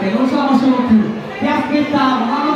scusate, non ce la facevo più. Ti aspettavo, ma non